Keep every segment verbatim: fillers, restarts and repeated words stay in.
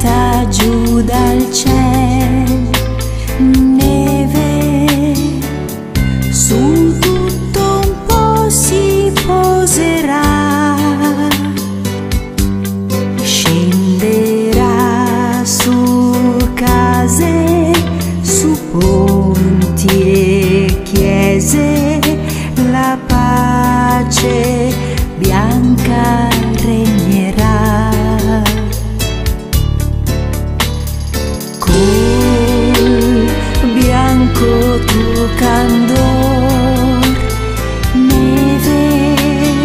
caduta giù dal cielo, neve su tutto un po' si poserà, scenderà su case, su ponti e chiese, la pace bianca regnerà. Col bianco tuo candor, neve,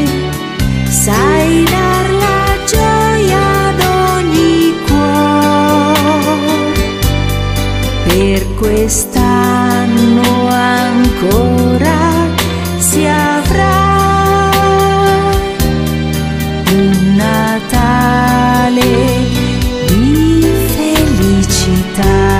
sai dar la gioia ad ogni cuor. Per quest'anno ancora si avrà un Natale di felicità.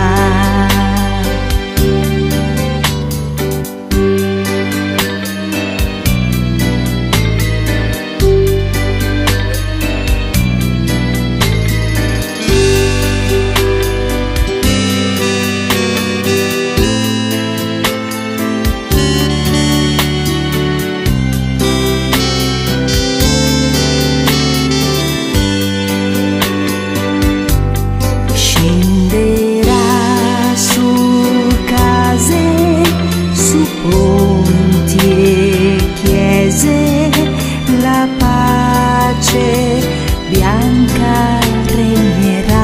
Scenderà su case, su ponti e chiese, la pace bianca regnerà.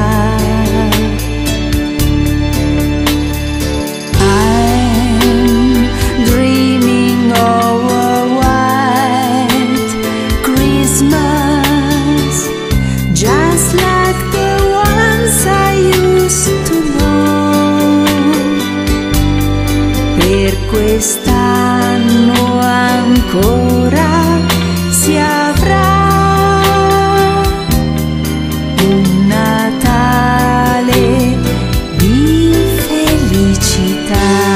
I'm dreaming of a white Christmas, just like the ones I used to know. Per quest'anno ancora si avrà un Natale di felicità.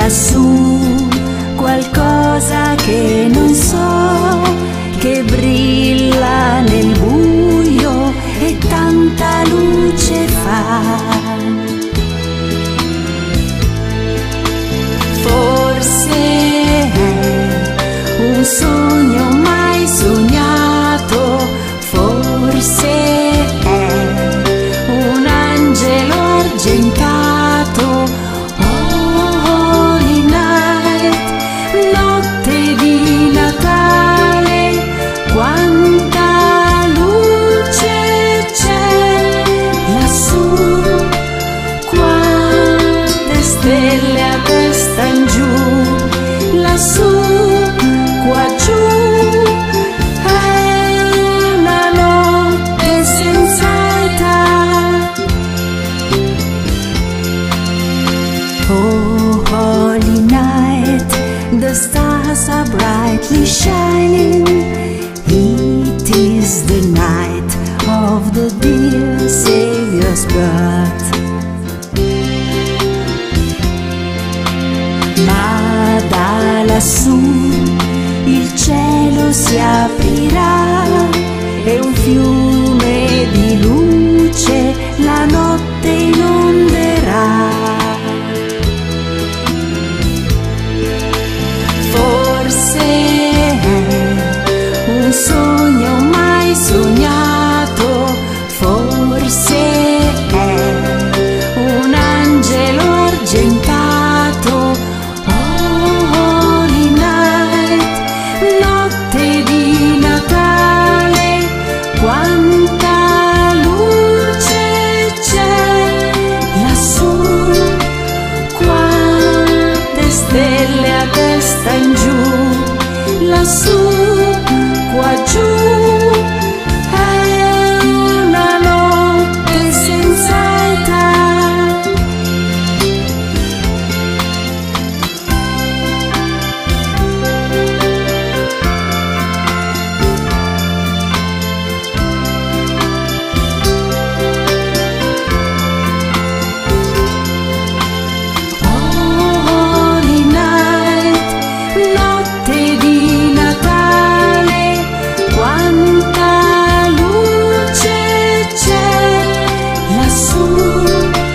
lassù qualcosa che non so, che brilla nel buio e tanta luce fa. Forse è un sogno mai sognato, forse è un angelo argentato. Oh, holy night, notte di Natale, quanta luce c'è lassù, quante stelle a testa in giù, lassù, qua giù, è una notte senza età. Oh, holy night, the stars are brightly shining. It is the night of the dear Savior's birth. Ma da lassù il cielo si aprirà e un fiume di luce la notte inonderà. Forse è un sogno mai sognato, forse è un angelo argentato. Oh, holy night, notte di Natale, quanta luce c'è lassù, quante stelle a testa in giù, lassù, qua giù, è una notte senza età. Oh, holy night, notte di Natale, quanta luce c'è lassù,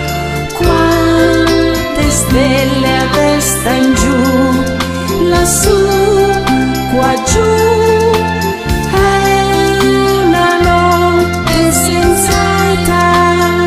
quante stelle a testa in giù, lassù, qua giù, è una notte senza età.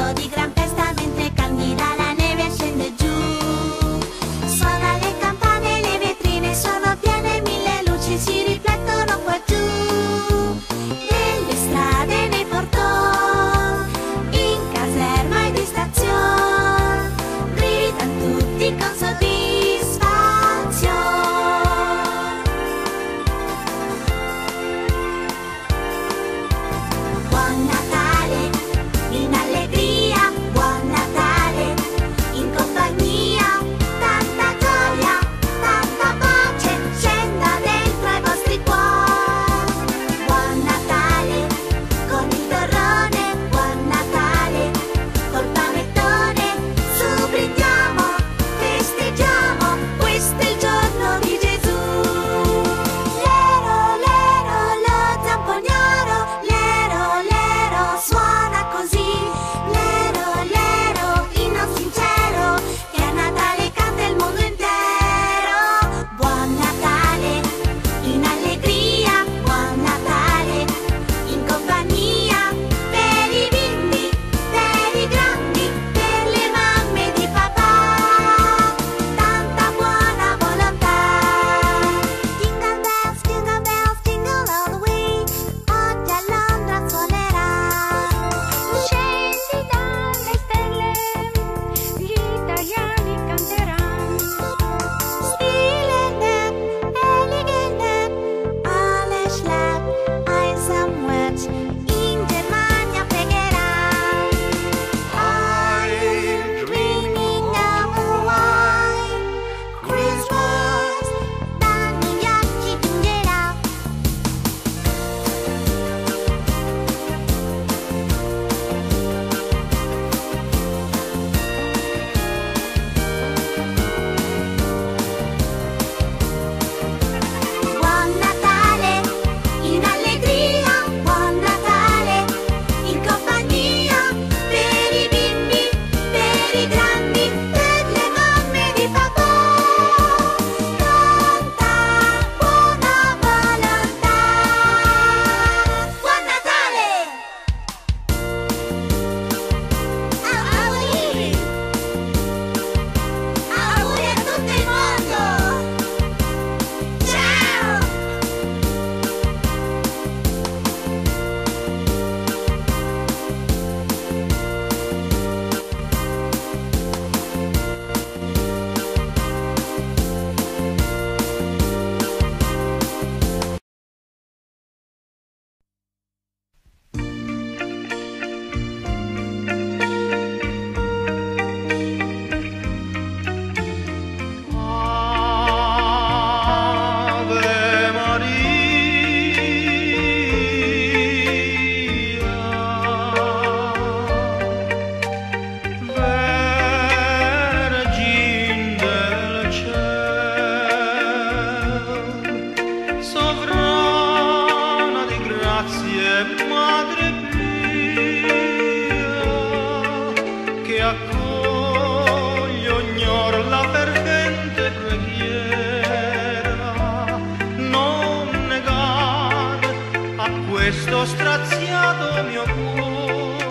questo straziato mio cuore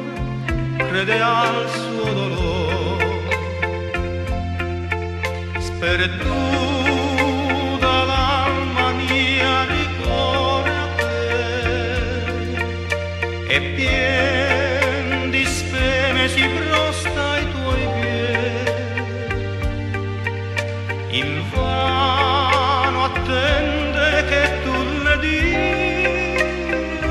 crede al suo dolore, sperduta l'alma mia ricorre a te e pien di speme si prosta ai tuoi piedi, invano attende che tu le dia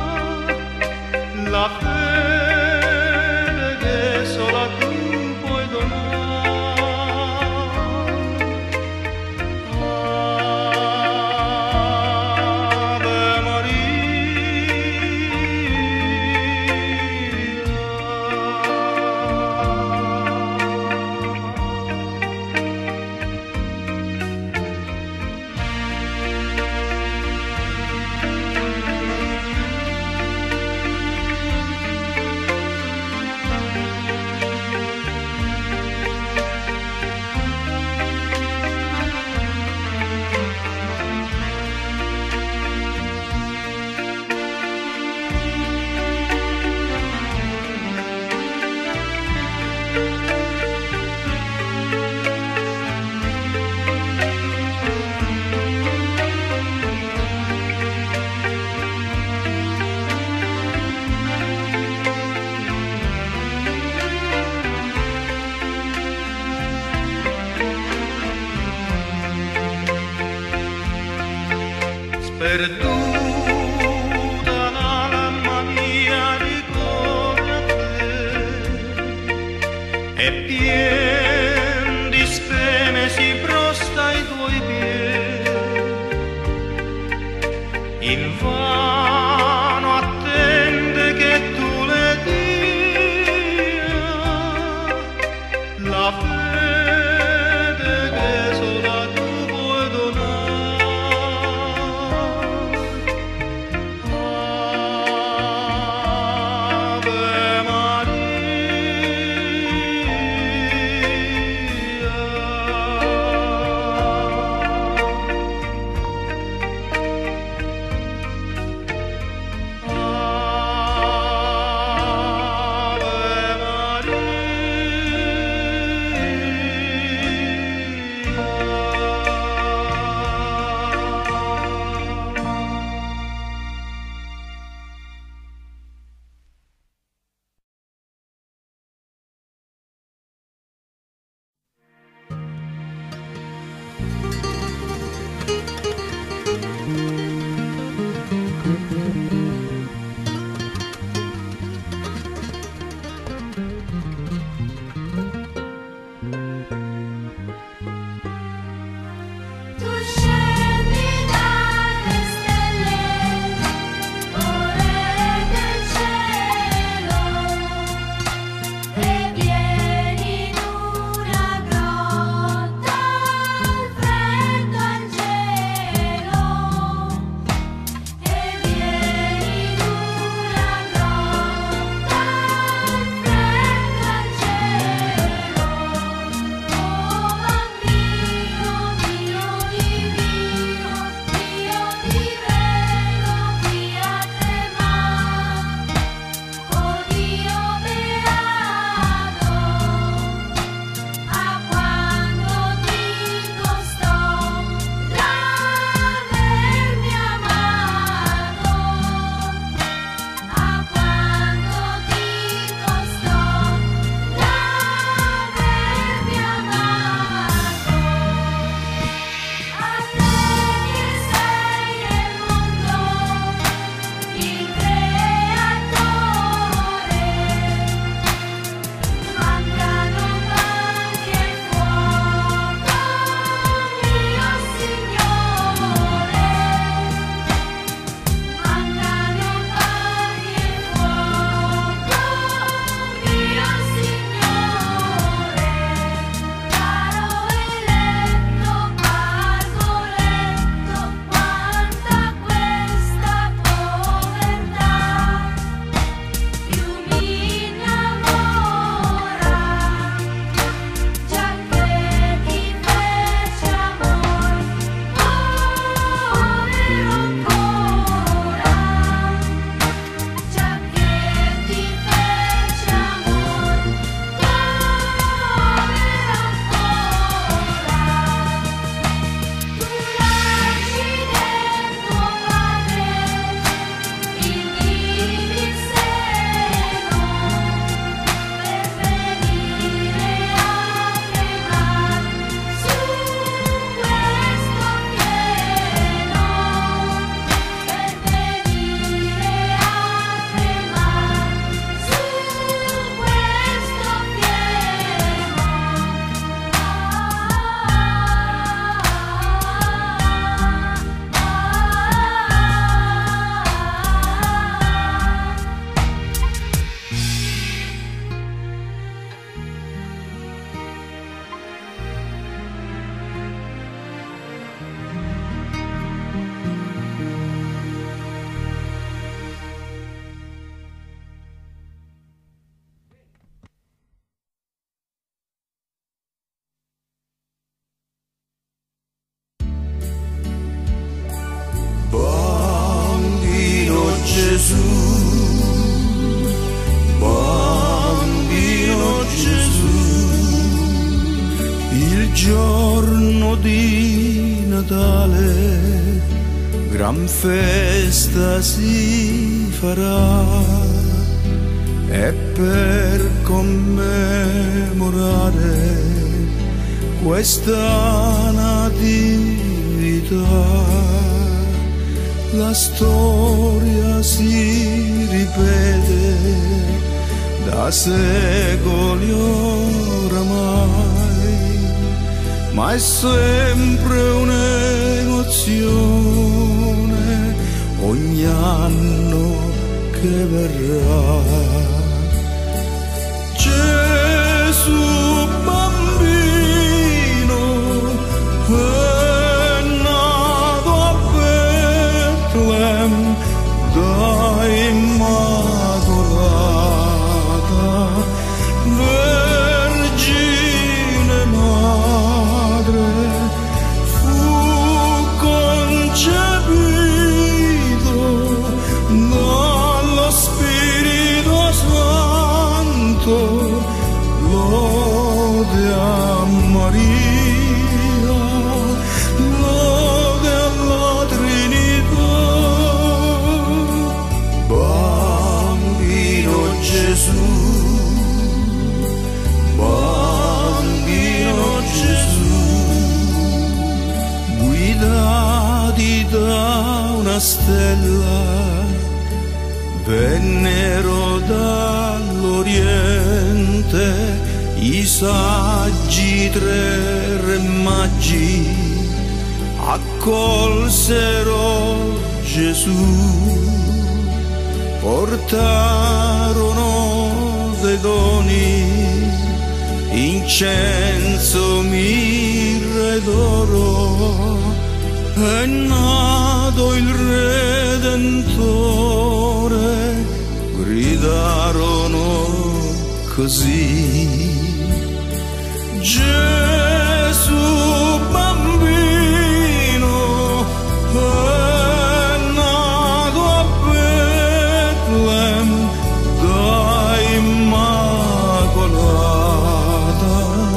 la fede che sola tu puoi donare. Ave Maria, perduta l'alma mia ricorre a te, e pien di speme si prosta ai tuoi piedi, invano attende che tu le dia la fede che sola tu puoi donare. Ave Gesù, bambino Gesù, il giorno di Natale, gran festa si farà, e per commemorare questa natività la storia si ripete da secoli oramai, ma è sempre un'emozione ogni anno che verrà. Gesù bambino è nato a Betlem da Immacolata Vergine Madre, fu concepito dallo Spirito Santo. Lode a Maria, lode alla Trinità. Bambino Gesù, bambino Gesù, guidati da una stella, vennero dall'Oriente i saggi tre re magi, accolsero Gesù, portarono dei doni, incenso, mirra ed oro. È nato il Redentore, gridarono così. Gesù bambino è nato a Betlem da Immacolata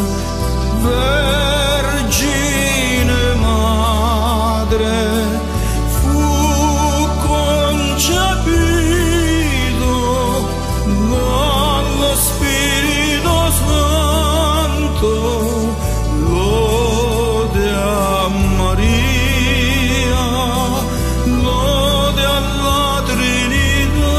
Vergine Madre, fu concepito dallo Spirito Santo. Lode a Maria, lode alla Trinità.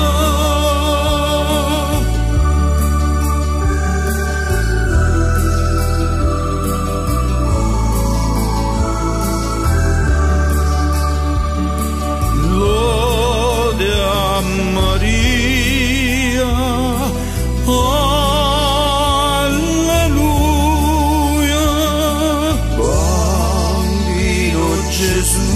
Lode a Maria, alleluia. Bambino Gesù,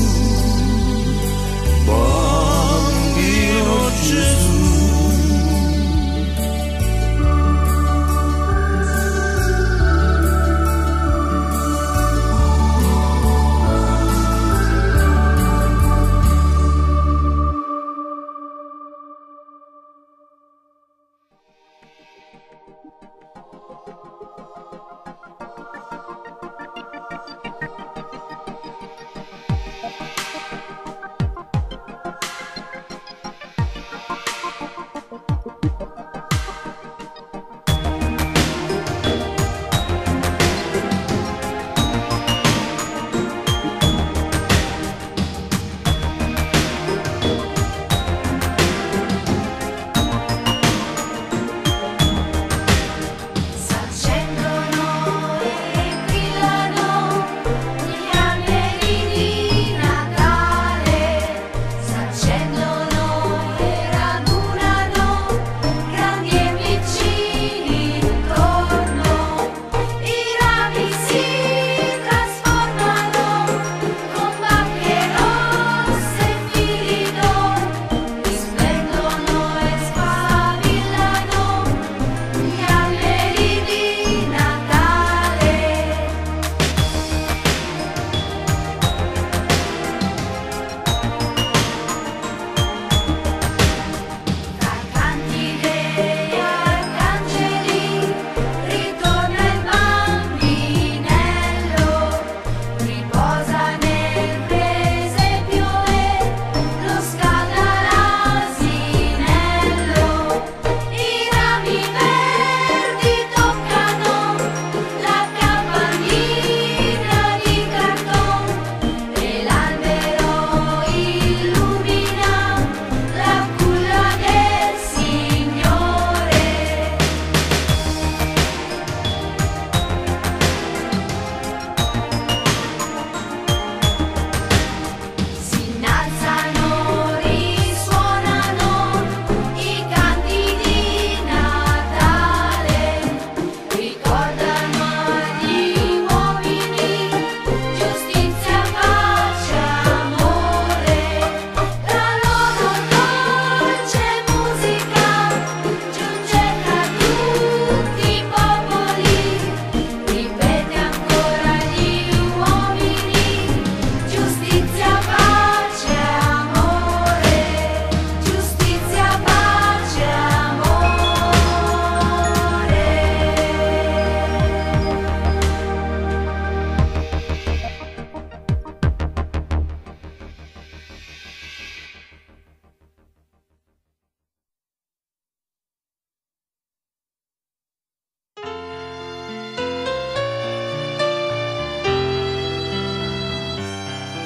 bambino Gesù.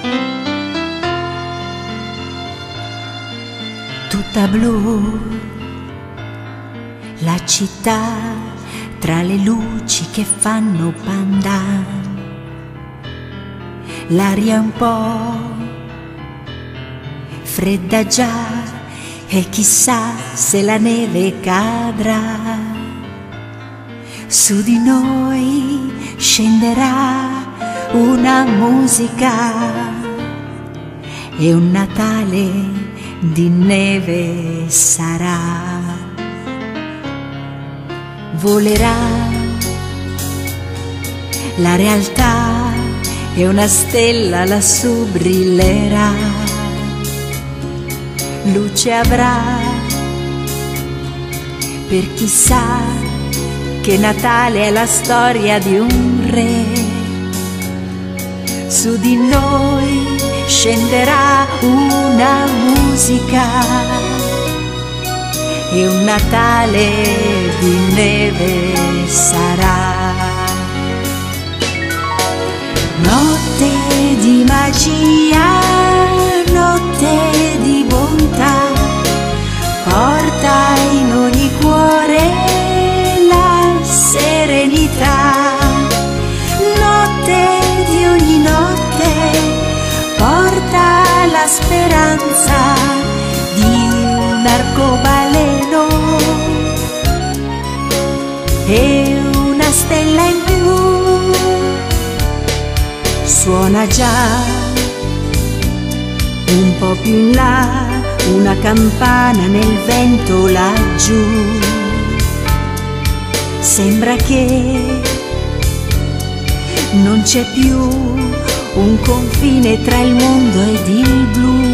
Tutta blu, la città tra le luci che fanno pandan, l'aria un po' fredda già e chissà se la neve cadrà. Su di noi scenderà una musica e un Natale di neve sarà. Volerà la realtà e una stella lassù brillerà. Luce avrà per chi sa che Natale è la storia di un re. Su di noi scenderà una musica e un Natale di neve sarà. Notte di magia, notte di bontà, porta in ogni cuore la serenità. Notte di ogni notte porta la speranza di un arcobaleno e una stella in più. Suona già un po' più in là una campana nel vento laggiù. Sembra che non c'è più un confine tra il mondo ed il blu.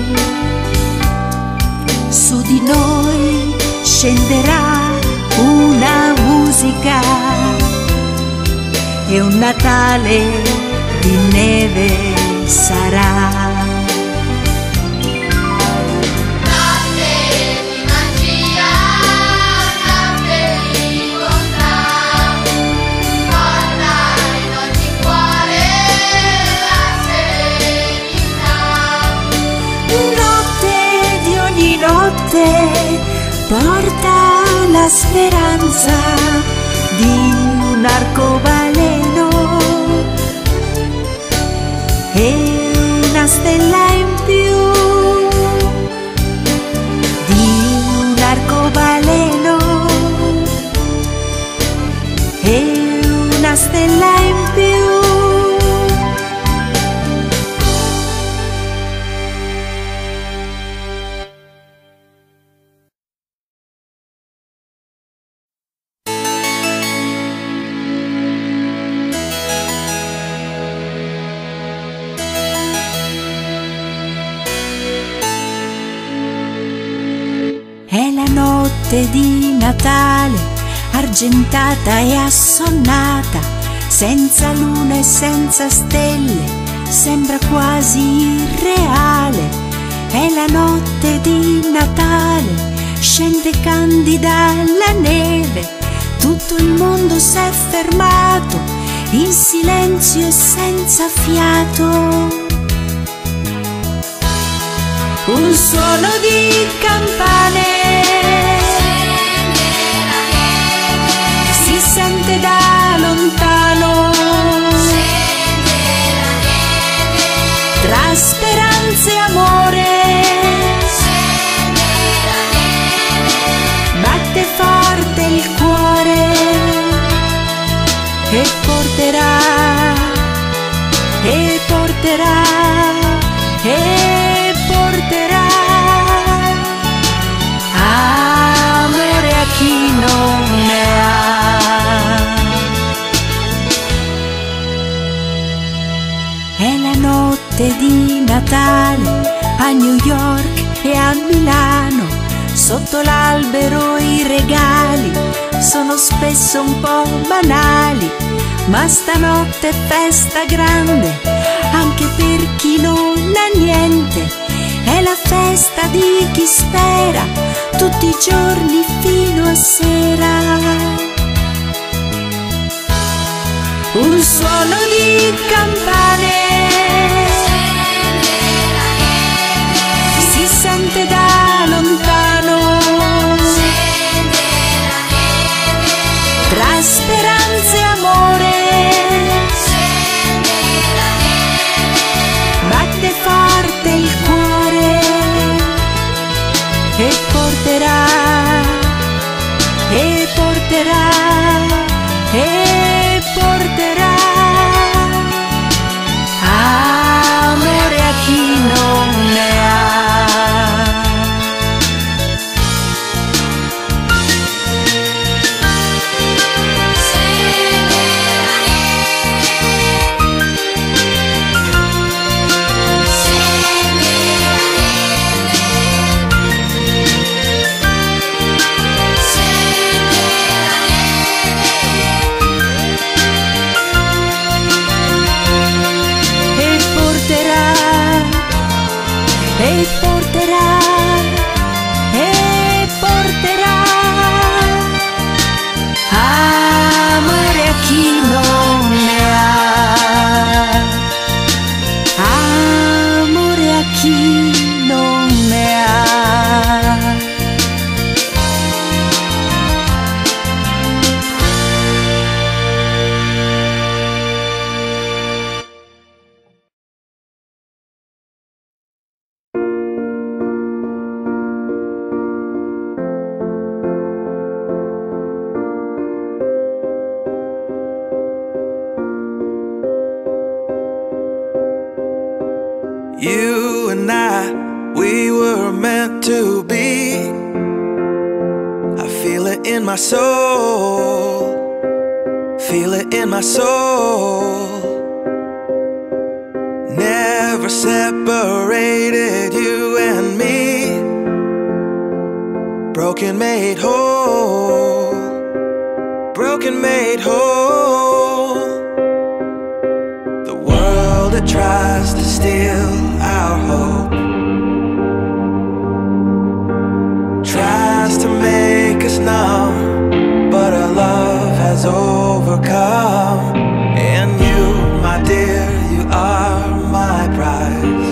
Su di noi scenderà una musica e un Natale di neve sarà. Porta la speranza di un arcobaleno e una stella in più, di un arcobaleno e una stella in più. È la notte di Natale, argentata e assonnata, senza luna e senza stelle, sembra quasi irreale. È la notte di Natale, scende candida la neve, tutto il mondo s'è fermato, in silenzio e senza fiato. Un suono di campane si sente da lontano, tra speranza e amore batte forte il cuore e porterà, e porterà, e porterà amore a chi non ne ha. È la notte di Natale a New York e a Milano, sotto l'albero i regali sono spesso un po' banali, ma stanotte è festa grande anche per chi non ha niente. È la festa di chi spera tutti i giorni fino a sera. Un suono di campane porterà, e porterà amore a chi non ne ha, amore a chi non ne ha. You and I, we were meant to be. I feel it in my soul, feel it in my soul. Never separated, you and me. Broken made whole, broken made whole. The world that tries to steal our hope tries to make us numb, but our love has overcome. And you, my dear, you are my prize.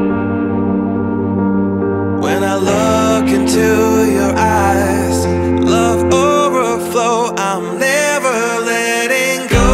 When I look into your eyes, love overflow, I'm never letting go.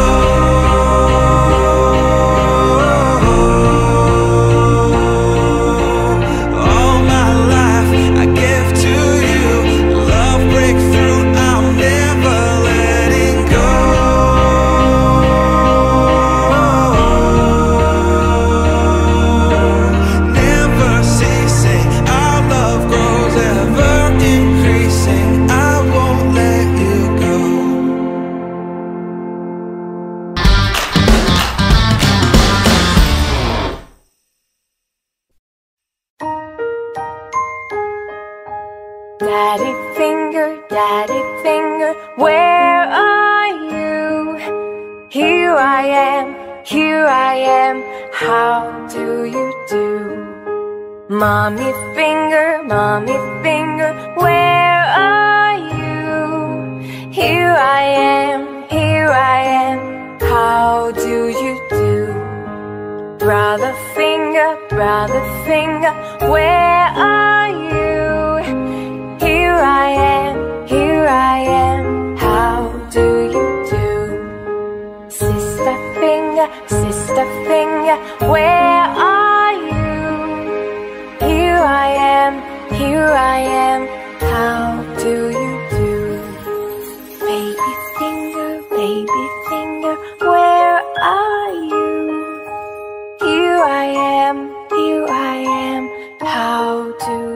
Daddy finger, daddy finger, where are you? Here I am, here I am, how do you do? Mommy finger, mommy finger, where are you? Here I am, here I am, how do you do? Brother finger, brother finger, where are you? Here I am, here I am, how do you do? Sister finger, sister finger, where are you? Here I am, here I am, how do you do? Baby finger, baby finger, where are you? Here I am, here I am, how do you do?